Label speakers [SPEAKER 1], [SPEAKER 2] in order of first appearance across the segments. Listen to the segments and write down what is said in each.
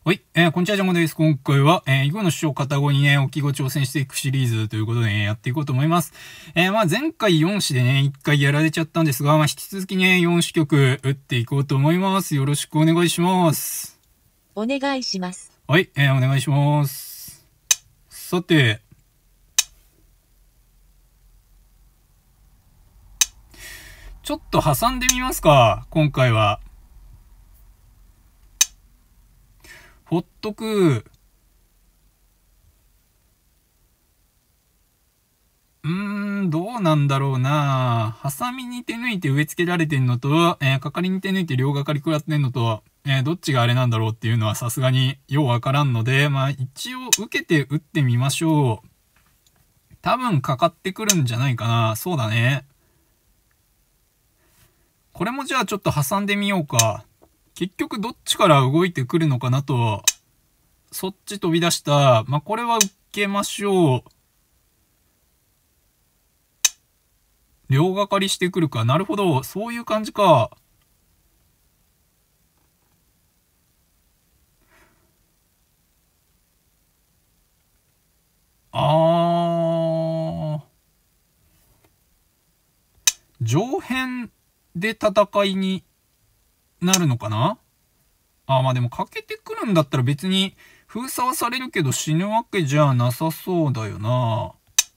[SPEAKER 1] はい、こんにちは、ジャンゴです。今回は、囲碁の師匠片碁にね、置き碁挑戦していくシリーズということでね、やっていこうと思います。前回4子でね、1回やられちゃったんですが、引き続きね、4子局打っていこうと思います。よろしくお願いします。
[SPEAKER 2] お願いします。
[SPEAKER 1] はい、お願いします。さて、ちょっと挟んでみますか、今回は。ほっとく。どうなんだろうな。ハサミに手抜いて植え付けられてんのと、かかりに手抜いて両がかり食らってんのと、どっちがあれなんだろうっていうのはさすがにようわからんので、一応受けて打ってみましょう。多分かかってくるんじゃないかな。そうだね。これもじゃあちょっと挟んでみようか。結局どっちから動いてくるのかなと。そっち飛び出した。これは受けましょう。両がかりしてくるか。なるほど。そういう感じか。上辺で戦いになるのかな。でもかけてくるんだったら別に封鎖はされるけど死ぬわけじゃなさそうだよな。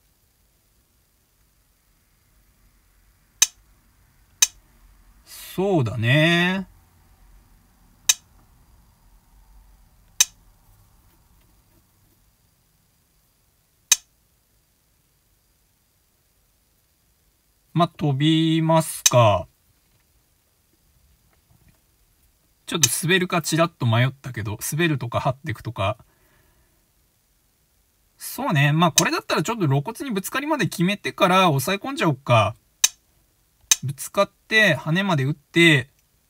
[SPEAKER 1] そうだね。飛びますか。ちょっと滑るかちらっと迷ったけど、滑るとか張ってくとか。そうね。これだったらちょっと露骨にぶつかりまで決めてから抑え込んじゃおっか。ぶつかって、羽まで打って、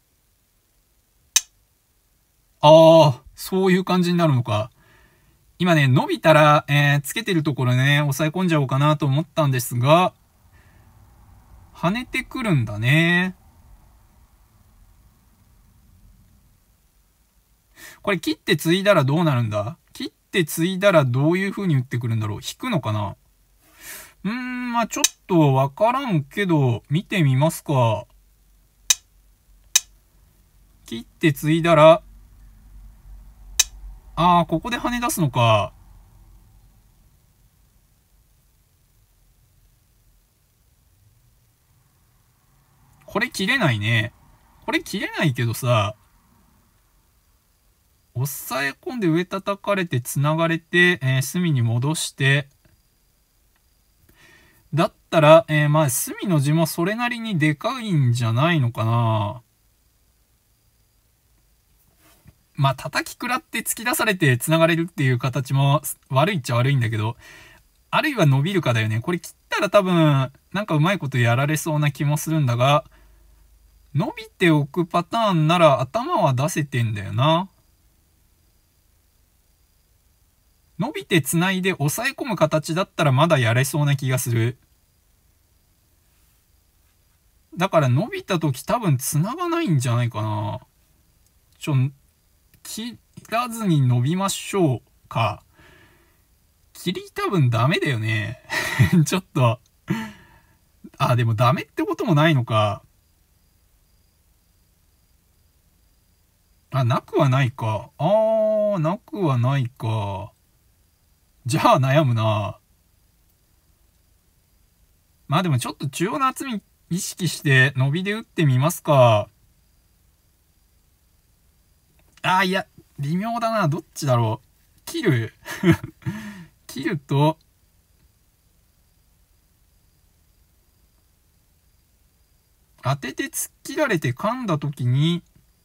[SPEAKER 1] そういう感じになるのか。今ね、伸びたら、つけてるところね、抑え込んじゃおうかなと思ったんですが、跳ねてくるんだね。これ切って継いだらどうなるんだ？切って継いだらどういう風に打ってくるんだろう？引くのかな？ちょっとわからんけど、見てみますか。切って継いだら、ここで跳ね出すのか。これ切れないね。これ切れないけどさ、押さえ込んで上叩かれて繋がれて、隅に戻して、だったら、隅の字もそれなりにでかいんじゃないのかな。叩き食らって突き出されて繋がれるっていう形も悪いっちゃ悪いんだけど、あるいは伸びるかだよね。これ切ったら多分、なんかうまいことやられそうな気もするんだが、伸びておくパターンなら頭は出せてんだよな。伸びて繋いで抑え込む形だったらまだやれそうな気がする。だから伸びた時多分繋がないんじゃないかな。切らずに伸びましょうか。切り多分ダメだよね。ちょっと。でもダメってこともないのか。なくはないか。なくはないか。じゃあ悩むな。でもちょっと中央の厚み意識して伸びで打ってみますか。いや、微妙だな。どっちだろう。切る切ると、当てて突っ切られて噛んだ時に、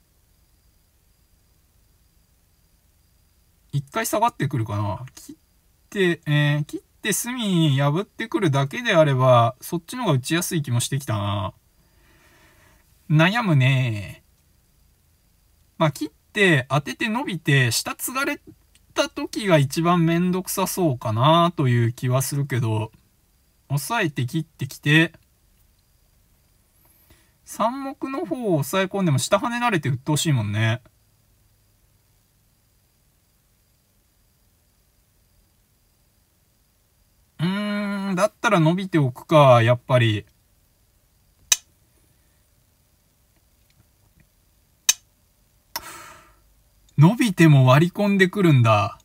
[SPEAKER 1] 一回下がってくるかな。切って隅破ってくるだけであれば、そっちの方が打ちやすい気もしてきたな。悩むね。切って当てて伸びて下継がれた時が一番めんどくさそうかなという気はするけど、抑えて切ってきて、三目の方を抑え込んでも下跳ねられて鬱陶しいもんね。 だったら伸びておくか、やっぱり。伸びても割り込んでくるんだ。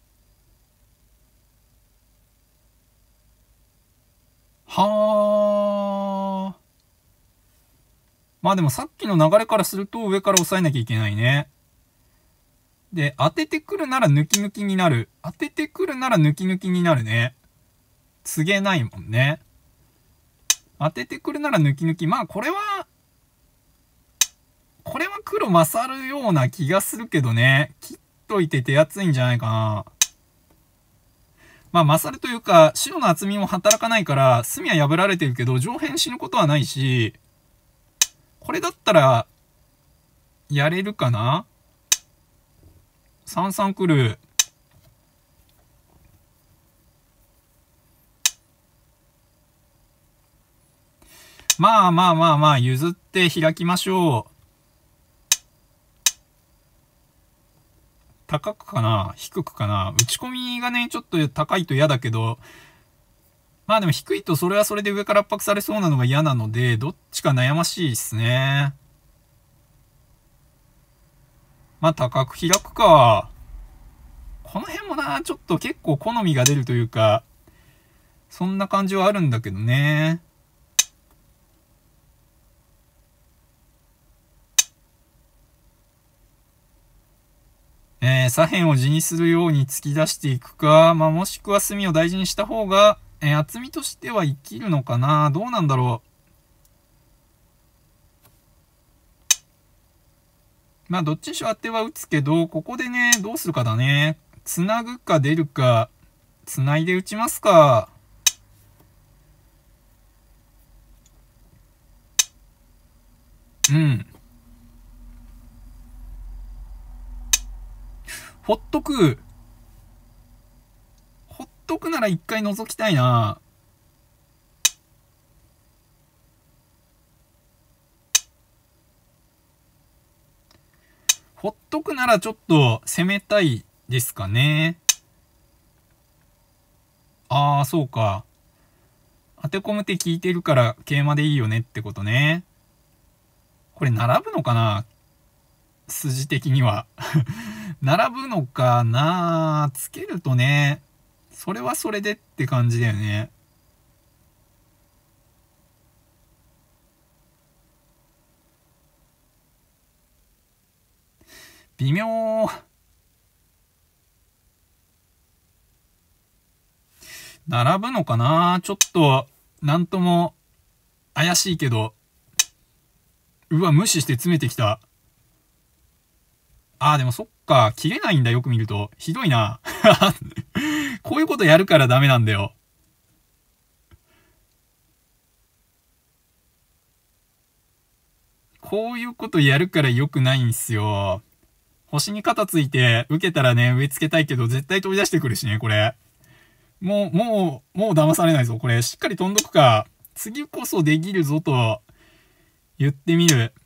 [SPEAKER 1] はあ。まあでもさっきの流れからすると上から押さえなきゃいけないね。で、当ててくるなら抜き抜きになる。当ててくるなら抜き抜きになるね。告げないもんね。当ててくるなら抜き抜き。まあこれは黒勝るような気がするけどね。切っといて手厚いんじゃないかな。まあ勝るというか、白の厚みも働かないから、隅は破られてるけど、上辺死ぬことはないし、これだったら、やれるかな？ 3-3 来る。まあ、譲って開きましょう。高くかな？低くかな？打ち込みがね、ちょっと高いと嫌だけど、まあでも低いとそれはそれで上から圧迫されそうなのが嫌なので、どっちか悩ましいですね。まあ高く開くか。この辺もな、ちょっと結構好みが出るというか、そんな感じはあるんだけどね。左辺を地にするように突き出していくか、まあ、もしくは隅を大事にした方が、厚みとしては生きるのかな。どうなんだろう。まあ、どっちにしろ当ては打つけど、ここでね、どうするかだね。繋ぐか出るか、繋いで打ちますか。うん。ほっとく。ほっとくなら一回覗きたいな。ほっとくならちょっと攻めたいですかね。ああ、そうか。当て込む手効いてるから桂馬でいいよねってことね。これ並ぶのかな？筋的には。並ぶのかな？つけるとね、それはそれでって感じだよね。微妙。並ぶのかな？ちょっと、なんとも、怪しいけど。うわ、無視して詰めてきた。あー、でもそっか、切れないんだ、よく見ると。ひどいな。こういうことやるからダメなんだよ。こういうことやるから良くないんすよ。星に肩ついて、受けたらね、植え付けたいけど、絶対飛び出してくるしね、これ。もう騙されないぞ、これ。しっかり飛んどくか。次こそできるぞと、言ってみる。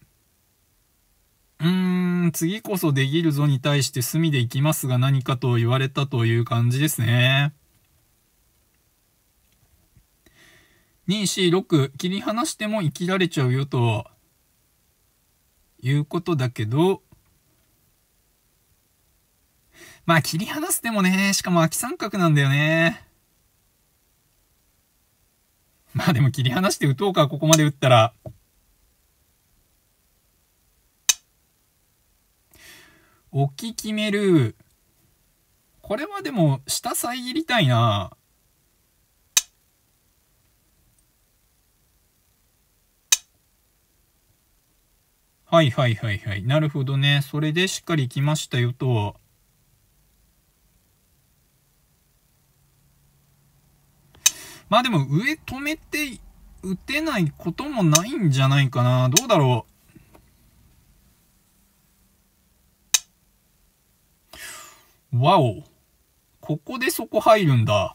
[SPEAKER 1] 次こそできるぞに対して隅で行きますが何かと言われたという感じですね。2、4、6、切り離しても生きられちゃうよと、いうことだけど、まあ切り離してもね、しかも秋三角なんだよね。まあでも切り離して打とうか、ここまで打ったら。置き決める。これはでも、下遮りたいな。はい。なるほどね。それでしっかり行きましたよと。まあでも上止めて打てないこともないんじゃないかな。どうだろう。わお。ここでそこ入るんだ。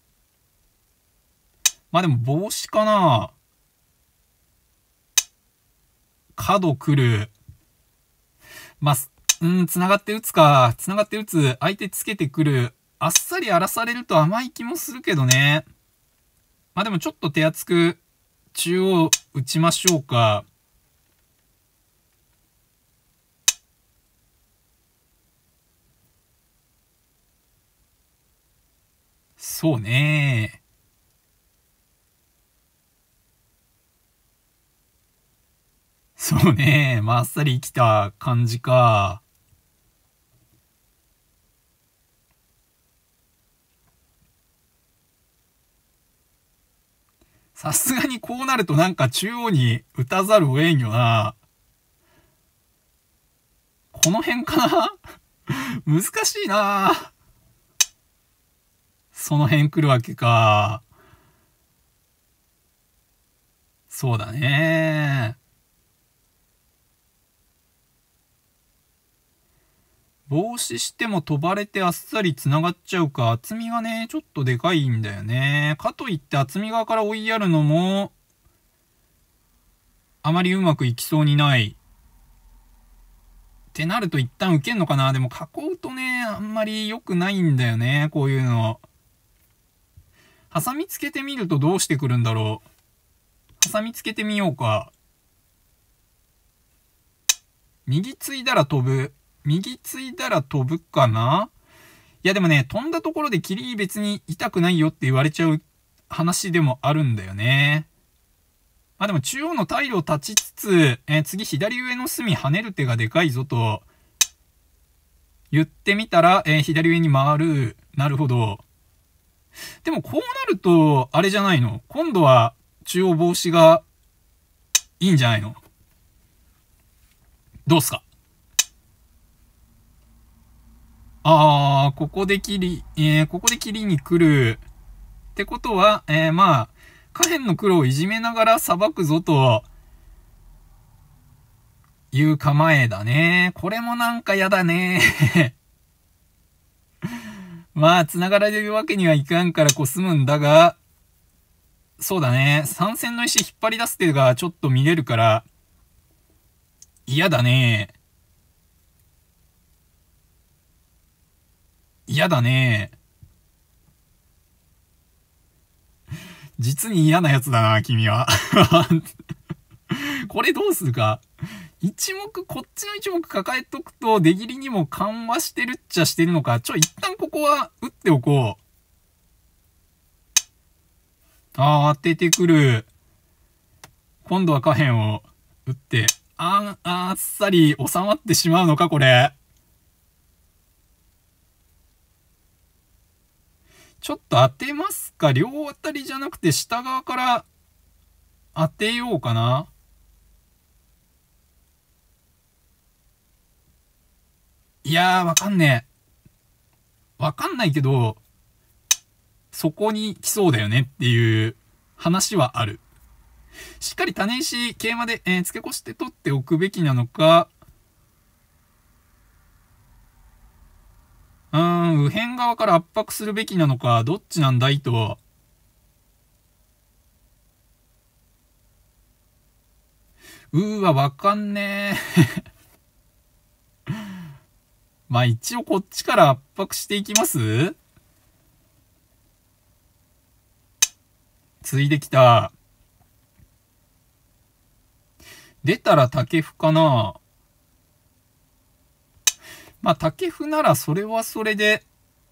[SPEAKER 1] まあでも帽子かな。角来る。まあ、繋がって打つか。繋がって打つ。相手つけてくる。あっさり荒らされると甘い気もするけどね。 まあでもちょっと手厚く中央打ちましょうか。そうね。そうね。まあっさり生きた感じか。さすがにこうなるとなんか中央に打たざるを得んよな。この辺かな難しいな。その辺来るわけか。そうだね。防止しても飛ばれてあっさり繋がっちゃうか。厚みがね、ちょっとでかいんだよね。かといって厚み側から追いやるのも、あまりうまくいきそうにない。ってなると一旦受けんのかな。でも囲うとね、あんまり良くないんだよね。こういうの。ハサミつけてみるとどうしてくるんだろう。ハサミつけてみようか。右ついだら飛ぶ。右ついだら飛ぶかな。いやでもね、飛んだところで霧別に痛くないよって言われちゃう話でもあるんだよね。まあでも中央のタイルを立ちつつ、次左上の隅跳ねる手がでかいぞと言ってみたら、左上に回る。なるほど。でもこうなると、あれじゃないの。今度は中央防止がいいんじゃないの。どうすか。ここで切りに来る。ってことは、まあ、下辺の黒をいじめながら裁くぞという構えだね。これもなんかやだね。まあ、繋がられるわけにはいかんからこう済むんだが、そうだね。参戦の石引っ張り出す手がちょっと見れるから、嫌だね。嫌だね。実に嫌なやつだな、君は。これどうするか。一目、こっちの一目抱えとくと、出切りにも緩和してるっちゃしてるのか。一旦ここは打っておこう。当ててくる。今度は下辺を打って。あっさり収まってしまうのか、これ。ちょっと当てますか。両当たりじゃなくて下側から当てようかな。いやー、わかんねえ。わかんないけど、そこに来そうだよねっていう話はある。しっかり種石、桂馬で、付け越して取っておくべきなのか、右辺側から圧迫するべきなのか、どっちなんだいと。わかんねえ。まあ一応こっちから圧迫していきます。ついできた。出たら竹歩かな。まあ竹歩ならそれはそれで、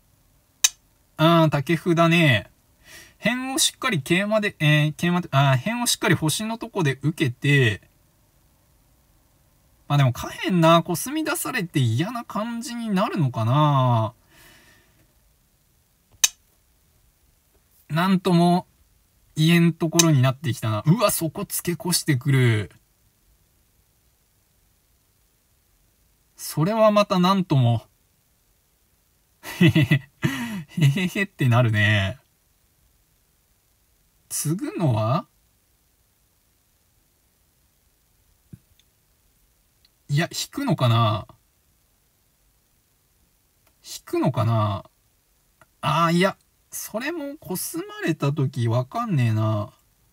[SPEAKER 1] 竹歩だね。辺をしっかり桂馬で、辺をしっかり星のとこで受けて、まあでも下辺な、コスミ出されて嫌な感じになるのかな。なんとも言えんところになってきたな。そこ付け越してくる。それはまたなんとも。へへへ。へへへってなるね。継ぐのはいや、引くのかな。引くのかないや、それもこすまれたときわかんねえな。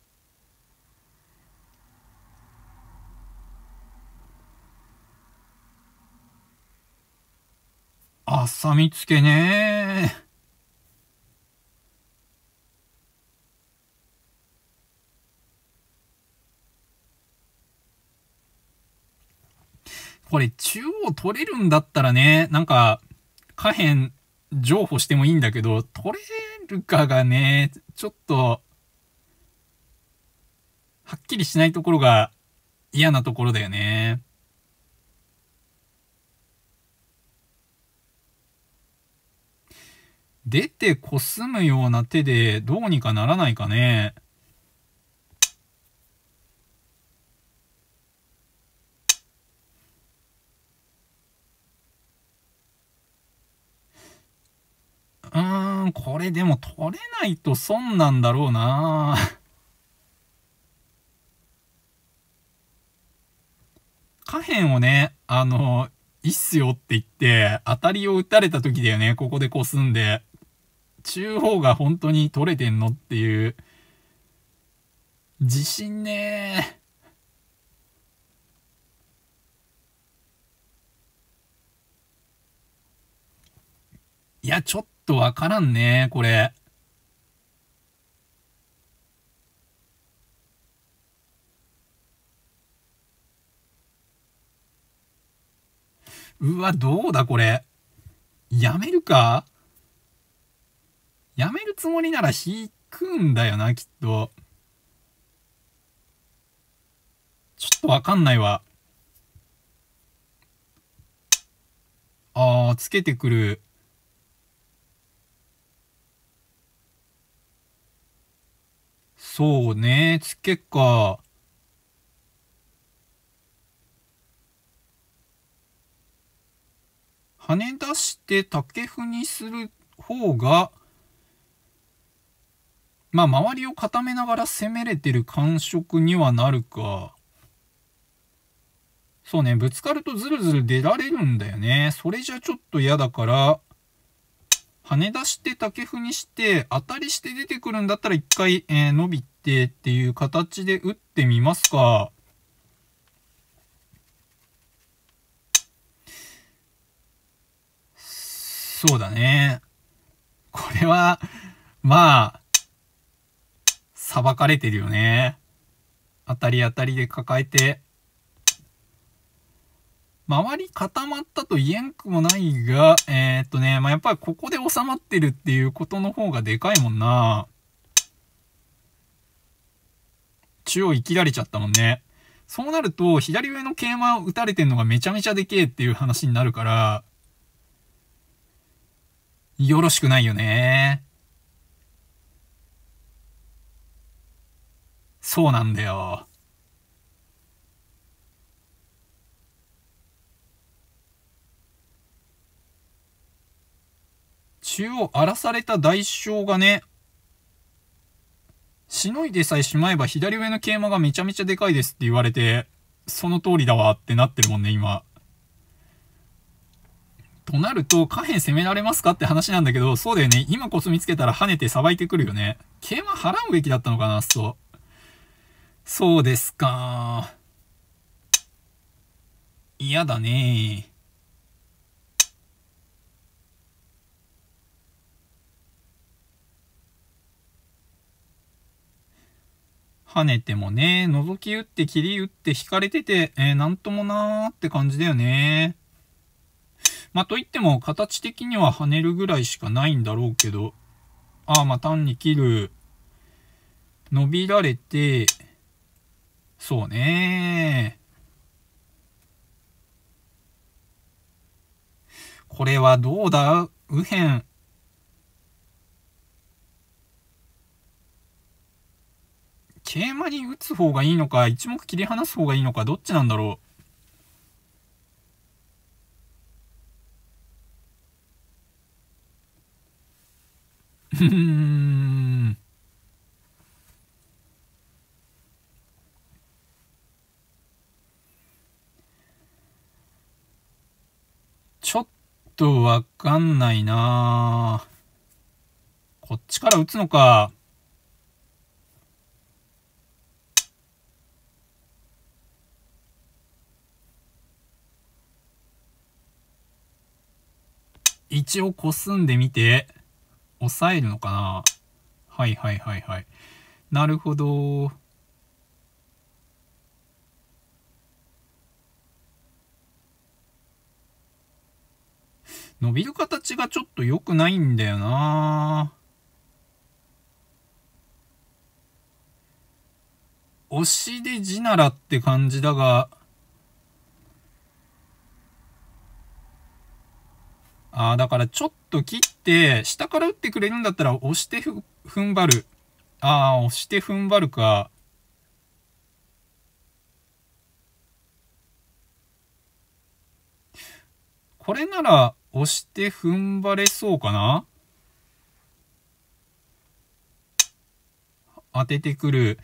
[SPEAKER 1] さみつけねこれ中央取れるんだったらね、なんか、下辺譲歩してもいいんだけど、取れるかがね、ちょっと、はっきりしないところが嫌なところだよね。出てコスむような手でどうにかならないかね。これでも取れないと損なんだろうな。下辺をね、いいっすよって言って、当たりを打たれた時だよね、ここでコスんで。中央が本当に取れてんのっていう。自信ねー。いや、ちょっとわからんね、これ。うわ、どうだこれ。やめるか？やめるつもりなら引くんだよな、きっと。ちょっとわかんないわ。つけてくる。そうね、つけか。跳ね出して竹歩にする方が、まあ周りを固めながら攻めれてる感触にはなるか。そうね、ぶつかるとズルズル出られるんだよね。それじゃちょっと嫌だから、跳ね出して竹歩にして、当たりして出てくるんだったら一回、伸びてっていう形で打ってみますか。そうだね。これは、まあ、裁かれてるよね。当たり当たりで抱えて。周り固まったと言えんくもないが、まあ、やっぱりここで収まってるっていうことの方がでかいもんな。中央生きられちゃったもんね。そうなると、左上の桂馬を打たれてんのがめちゃめちゃでけえっていう話になるから、よろしくないよね。そうなんだよ。中央荒らされた代償がね、しのいでさえしまえば左上の桂馬がめちゃめちゃでかいですって言われて、その通りだわってなってるもんね、今。となると、下辺攻められますかって話なんだけど、そうだよね。今コスミつけたら跳ねてさばいてくるよね。桂馬払うべきだったのかな、そう。そうですか。嫌だね。跳ねてもね、覗き打って切り打って引かれてて、なんともなーって感じだよね。まあ、といっても、形的には跳ねるぐらいしかないんだろうけど。まあ、単に切る。伸びられて、そうね。これはどうだ？右辺。桂馬に打つ方がいいのか、一目切り離す方がいいのか、どっちなんだろう。ちょっとわかんないな。こっちから打つのか。一応コスんでみて、抑えるのかな。はいはいはいはい。なるほど。 伸びる形がちょっと良くないんだよな。押しで地ならって感じだが、だからちょっと切って、下から打ってくれるんだったら押して踏ん張る。押して踏ん張るか。これなら押して踏ん張れそうかな。当ててくる。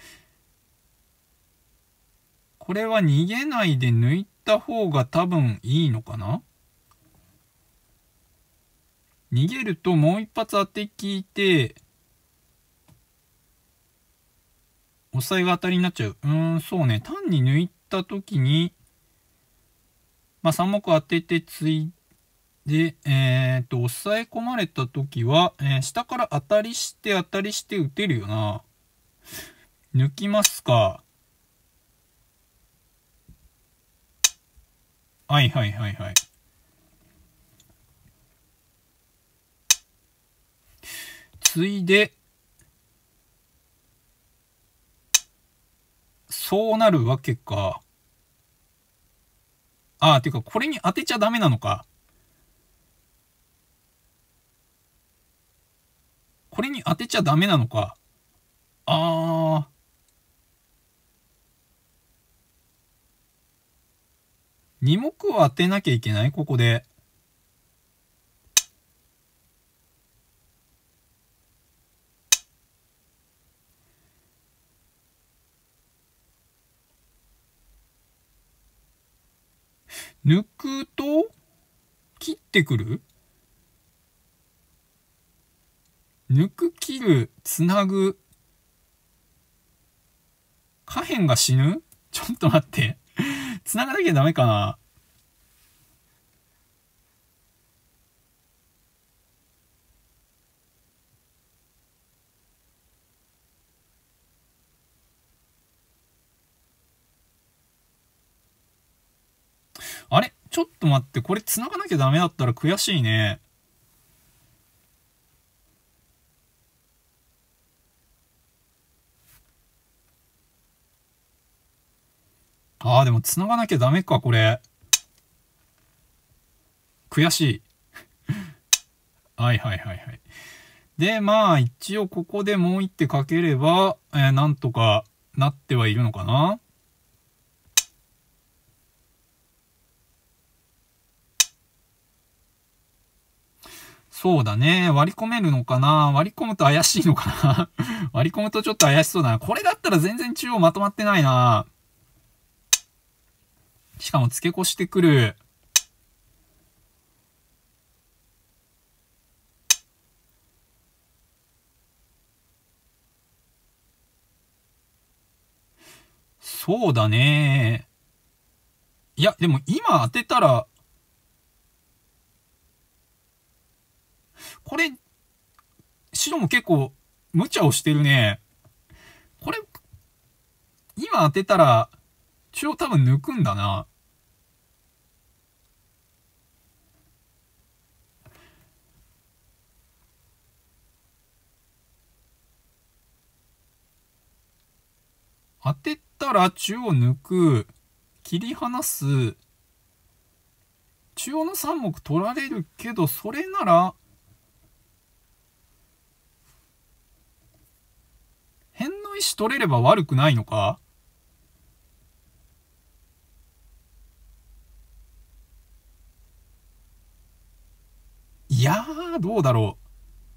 [SPEAKER 1] これは逃げないで抜いた方が多分いいのかな。逃げるともう一発当て効いて、押さえが当たりになっちゃう。そうね。単に抜いたときに、3目当ててついで、押さえ込まれたときは、下から当たりして打てるよな。抜きますか。はいはいはいはい。ついで、そうなるわけか。ていうか、これに当てちゃダメなのか。これに当てちゃダメなのか。2目を当てなきゃいけない、ここで。抜くと、切ってくる？抜く、切る、つなぐ。下辺が死ぬ？ちょっと待って。つながなきゃダメかな。あれ？ちょっと待って。これ繋がなきゃダメだったら悔しいね。でも繋がなきゃダメか、これ。悔しい。はいはいはいはい。で、一応ここでもう一手かければ、なんとかなってはいるのかな。そうだね。割り込めるのかな。割り込むと怪しいのかな。割り込むとちょっと怪しそうだな。これだったら全然中央まとまってないな。しかも付け越してくる。そうだね。いや、でも今当てたら、これ、白も結構無茶をしてるね。これ、今当てたら、中央多分抜くんだな。当てたら中央抜く。切り離す。中央の3目取られるけど、それなら、辺の石取れれば悪くないのか。いやー、どうだろう。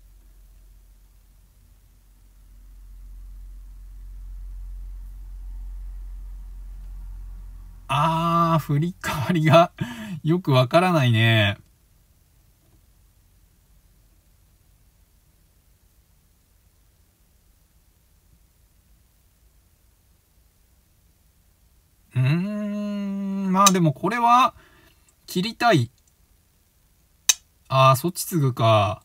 [SPEAKER 1] 振り替わりがよくわからないね。でもこれは、切りたい。そっち継ぐか。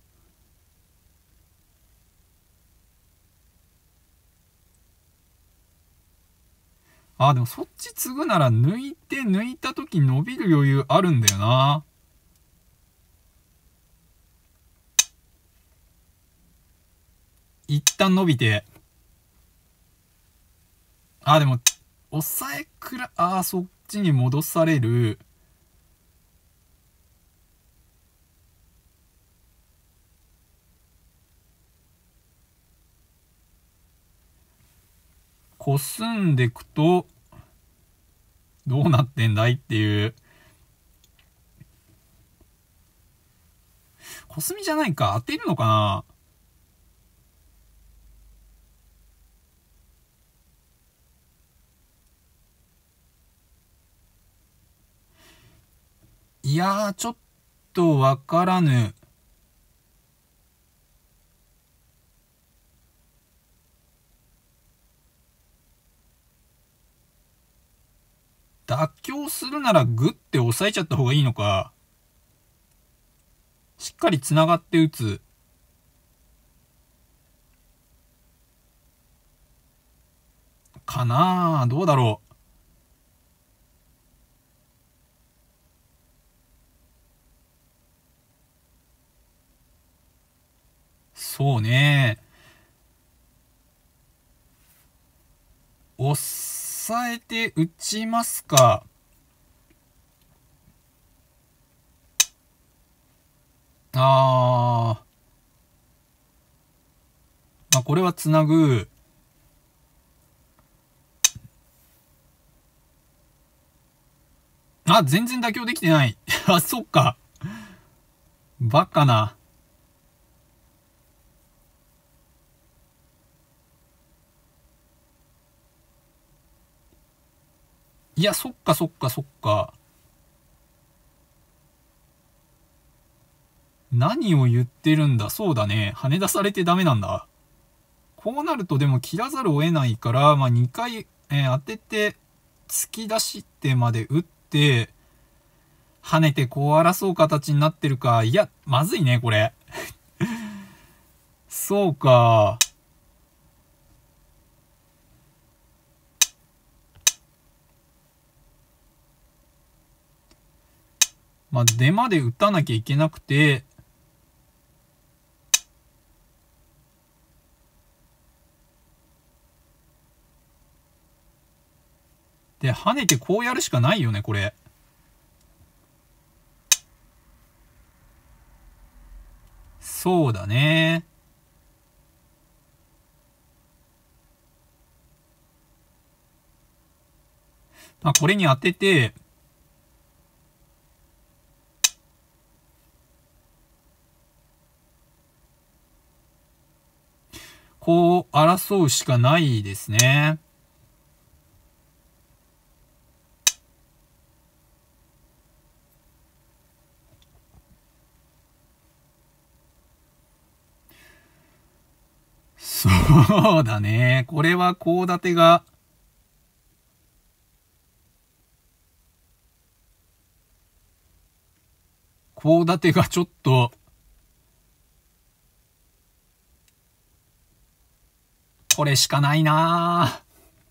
[SPEAKER 1] でもそっち継ぐなら抜いた時伸びる余裕あるんだよな。 一旦伸びて。でも、抑えくら、そっちに戻される。こすんでくと、どうなってんだいっていう。コスミじゃないか。当てるのかな。いやー、ちょっとわからぬ。妥協するならグッて押さえちゃった方がいいのか。しっかり繋がって打つ。かなぁ。どうだろう。そうね。押さえて打ちますか。これはつなぐ。全然妥協できてない。そっか。バカな。いや、そっかそっかそっか。何を言ってるんだ。そうだね。跳ね出されてダメなんだ。こうなるとでも切らざるを得ないから、2回、当てて、突き出してまで打って、跳ねてこう争う形になってるか。いや、まずいね、これ。そうか。出まで打たなきゃいけなくて、で、跳ねてこうやるしかないよね、これ。そうだね。これに当てて、こう争うしかないですね。そうだね。これはコウ立てが、ちょっと、これしかないな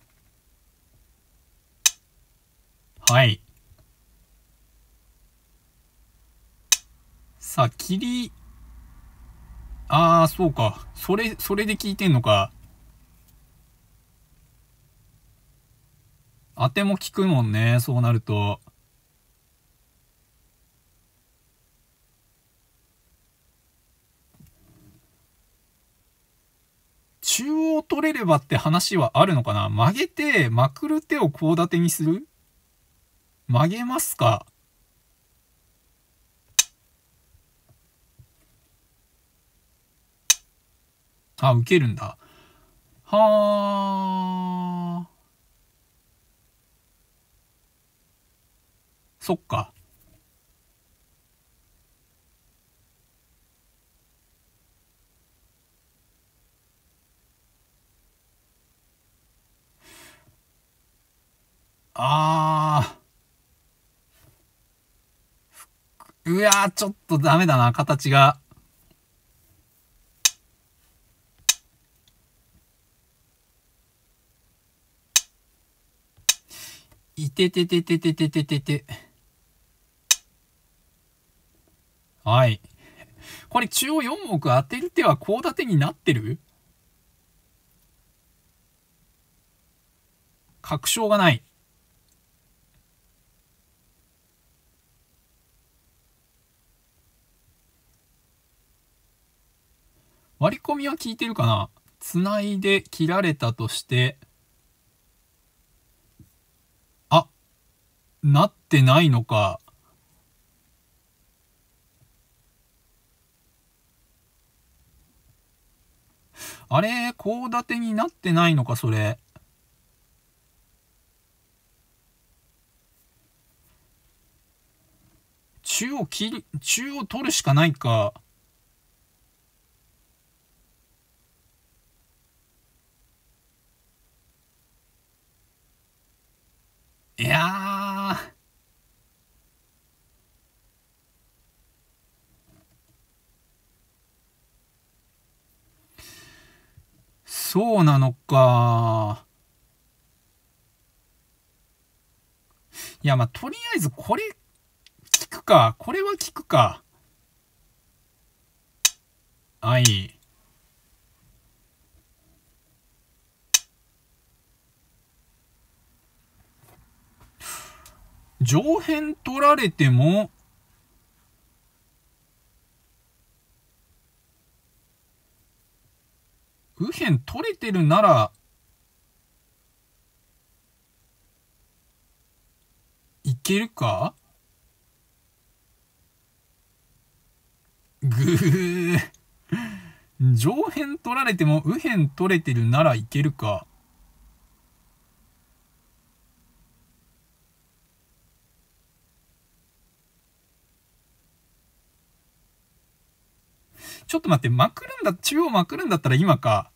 [SPEAKER 1] ぁ。はい。さあ、そうか。それで聞いてんのか。当ても効くもんね、そうなると。中央取れればって話はあるのかな。曲げて、まくる手をコウ立てにする。曲げますか。受けるんだ。はー。そっか。うわー、ちょっとダメだな、形が。いててててててててて。はい。これ中央4目当てる手はコウ立てになってる？ 確証がない。割り込みは効いてるかな。繋いで切られたとして、あ、なってないのか。あれ、コウ立てになってないのか、それ。中央取るしかないか。いやー。そうなのか。いや、まあ、とりあえずこれ、聞くか。これは聞くか。はい。上辺取られても、右辺取れてるなら、いけるか。ぐー。上辺取られても右辺取れてるならいけるか。ちょっと待って、中央まくるんだったら今か。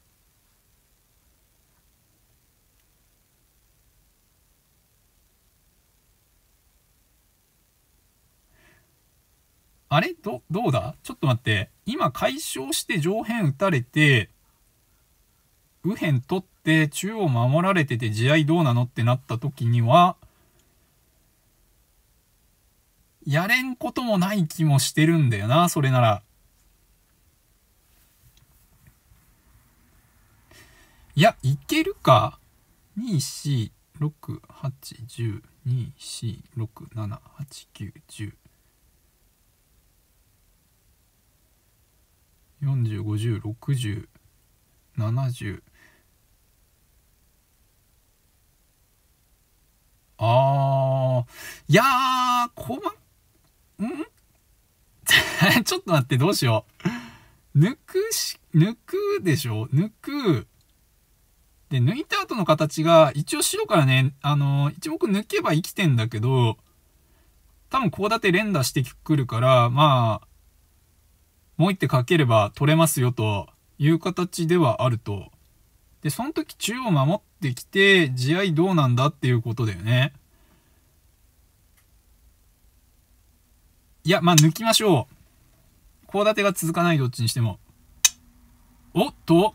[SPEAKER 1] あれどうだちょっと待って。今解消して上辺打たれて、右辺取って中央守られてて地合いどうなのってなった時には、やれんこともない気もしてるんだよな、それなら。いや、いけるか。2、4、6、8、10、2、4、6、7、8、9、10。40、50、60、70。いやー、ちょっと待って、どうしよう。抜くでしょ抜く。で、抜いた後の形が、一応白からね、一目抜けば生きてんだけど、多分コウ立て連打してくるから、まあ、もう一手かければ取れますよという形ではあると。で、その時中央守ってきて、地合いどうなんだっていうことだよね。いや、まあ抜きましょう。コウ立てが続かないどっちにしても。おっと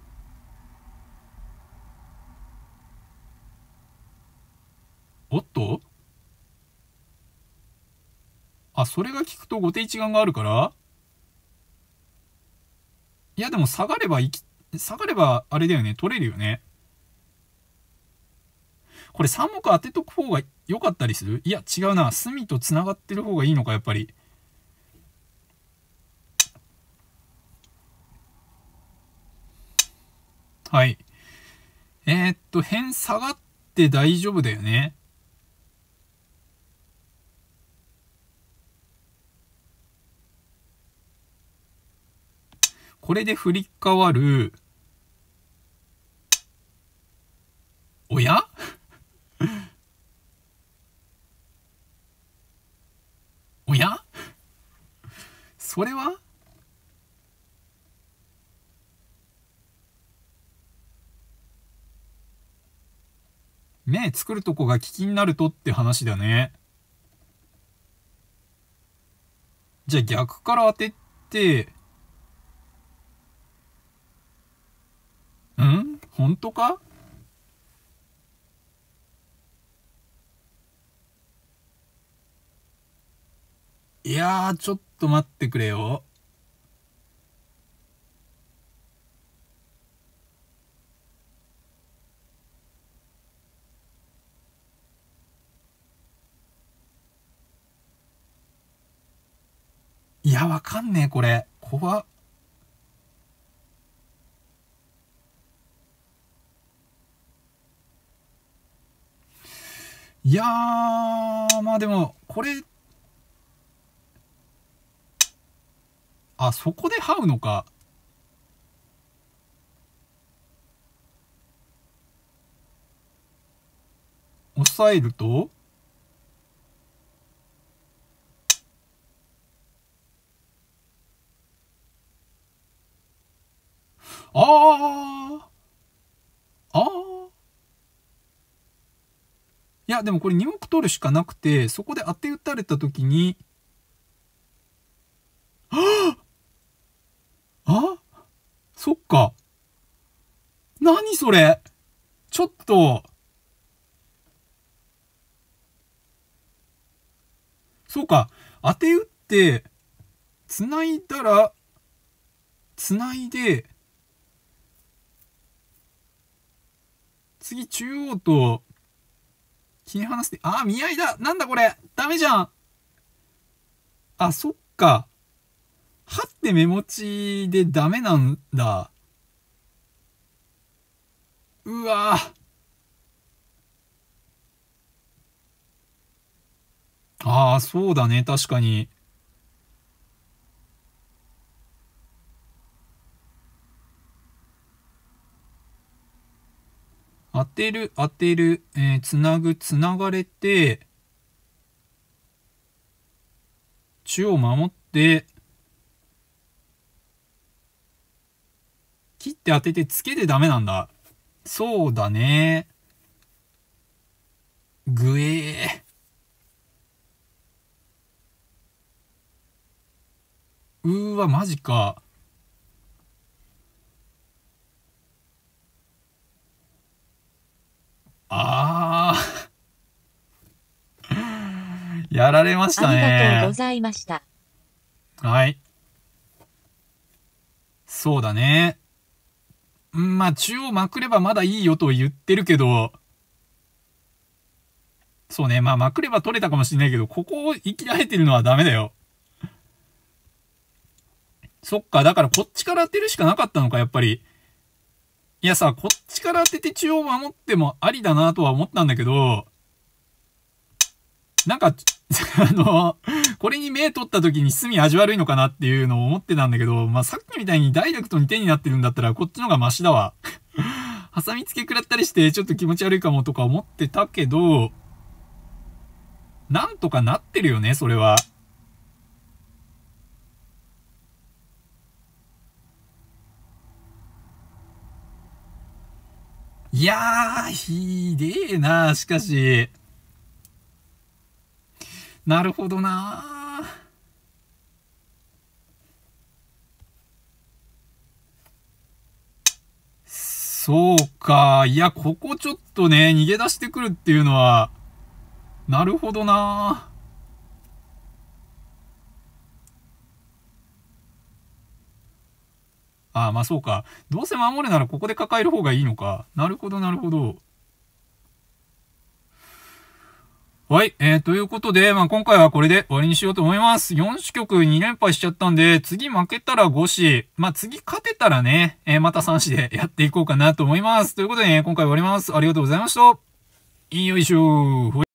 [SPEAKER 1] おっとあ、それが効くと後手一眼があるから。いや、でも下がればあれだよね。取れるよね。これ3目当てとく方が良かったりする？いや、違うな。隅と繋がってる方がいいのか、やっぱり。はい。辺下がって大丈夫だよね。これで振り変わる。おやおやそれは目作るとこが危機になるとって話だね。じゃあ逆から当てて、本当か？いやー、ちょっと待ってくれよ。 や、わかんねえ、これ。怖っ。いやー、まあでも、これ、あ、そこで這うのか。押さえると、ああ。いや、でもこれ2目取るしかなくて、そこで当て打たれた時に、あ、そっか。何それ。ちょっと、そうか。当て打って、繋いだら、繋いで、次中央と、切り離して、あ、見合いだ。なんだこれ。ダメじゃん。あ、そっか。はって目持ちでダメなんだ。うわぁ。ああ、そうだね。確かに。当てる、当てる、つなぐ、つながれて、中央守って、切って当ててつけてダメなんだ。そうだね。ぐえー。うーわ、マジか。あー。やられました
[SPEAKER 2] ありがとうご
[SPEAKER 1] ね。
[SPEAKER 2] ざいました。
[SPEAKER 1] はい。そうだね。まあ、中央まくればまだいいよと言ってるけど、そうね。まあ、まくれば取れたかもしれないけど、ここを生きられてるのはダメだよ。そっか。だからこっちから当てるしかなかったのか、やっぱり。いやさ、こっちから当てて中央守ってもありだなとは思ったんだけど、なんか、これに目取った時に隅味悪いのかなっていうのを思ってたんだけど、まあ、さっきみたいにダイレクトに手になってるんだったらこっちの方がマシだわ。挟みつけ食らったりしてちょっと気持ち悪いかもとか思ってたけど、なんとかなってるよね、それは。いやー、ひでえな、しかし。なるほどな。そうか。いや、ここちょっとね、逃げ出してくるっていうのは、なるほどな。ああ、まあそうか。どうせ守るならここで抱える方がいいのか。なるほど、なるほど。はい。ということで、まあ今回はこれで終わりにしようと思います。4子局2連敗しちゃったんで、次負けたら5子。まあ次勝てたらね、また3子でやっていこうかなと思います。ということでね、今回終わります。ありがとうございました。よいしょー。